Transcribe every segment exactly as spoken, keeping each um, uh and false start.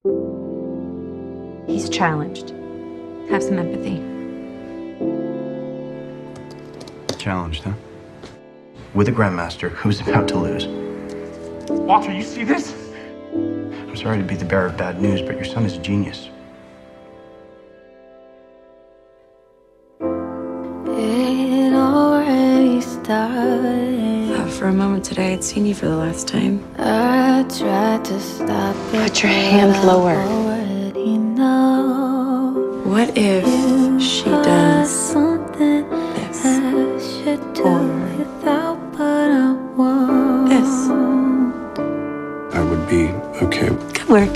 He's challenged. Have some empathy. Challenged, huh? With a Grandmaster who's about to lose. Walter, you see this? I'm sorry to be the bearer of bad news, but your son is a genius. It already started. Uh, for a moment today, I'd seen you for the last time. I tried to stop it. Put your hand lower. Already know. What if she does something this? I should do Or without, but I won't. this? I would be okay. Good work.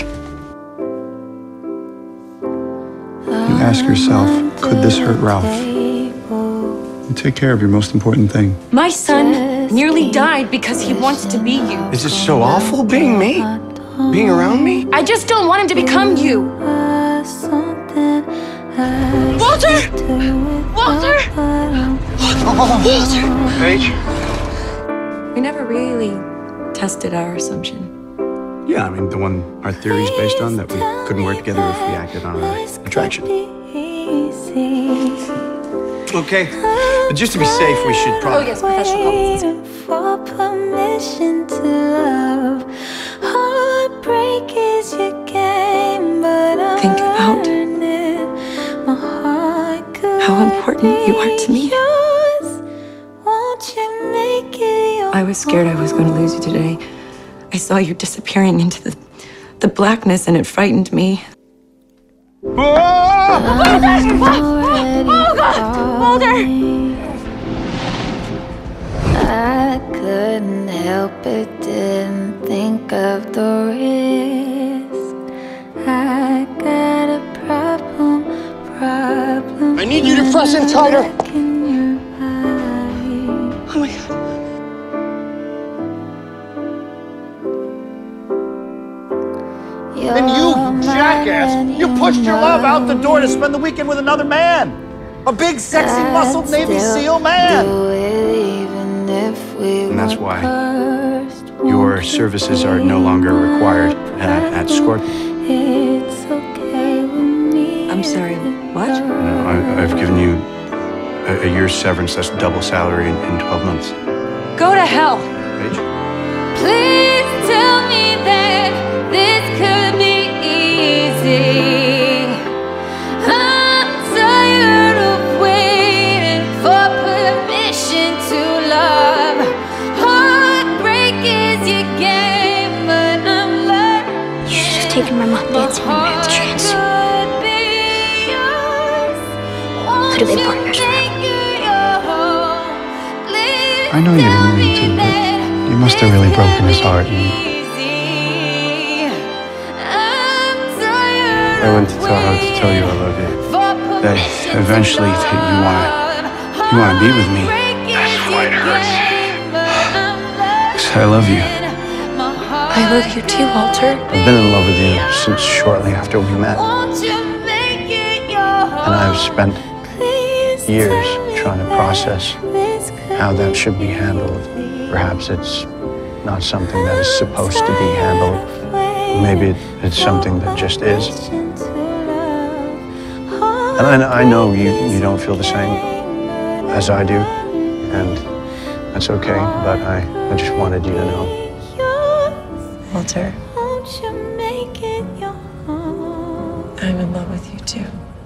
You ask yourself, could this hurt Ralph? You take care of your most important thing. My son nearly died because he wants to be you. Is it so awful being me? Being around me? I just don't want him to become you. Walter! Walter! Walter! Paige? We never really tested our assumption. Yeah, I mean, the one our theory's based on, that we couldn't work together if we acted on our attraction. Okay, but just to be safe, we should Oh probably... yes, professional help. For permission to love. Heartbreak is your game, but I Think about learned it. My heart could how important you are to me. yours. Won't you make it yours? I was scared I was going to lose you today. I saw you disappearing into the, the blackness, and it frightened me. I couldn't help it, didn't think of the risk. I got a problem, problem. I need you to press in tighter. back in your eyes. Oh my God. And you, jackass, you pushed your love out the door to spend the weekend with another man. A big, sexy, muscled Navy SEAL man. And that's why your services are no longer required at, at Scorpion. It's okay with me. I'm sorry, what? You know, I, I've given you a, a year's severance. That's double salary in, in twelve months. Go to hell. Paige? Please tell me that this could be easy. I'm tired of waiting for permission to love. Heartbreak is your game, but I'm learning. You should have taken my mom dancing when we had the chance. Could have been partners forever. I know you didn't mean to, but you must have really broken his heart. And I went to tell her to tell you I love you. That eventually that you want to you want to be with me. That's why it hurts. 'Cause I love you. I love you too, Walter. I've been in love with you since shortly after we met. And I've spent years trying to process how that should be handled. Perhaps it's not something that is supposed to be handled. Maybe it, it's something that just is. And I, I know you, you don't feel the same as I do, and that's okay, but I, I just wanted you to know. Walter, Won't you make it your home? I'm in love with you too.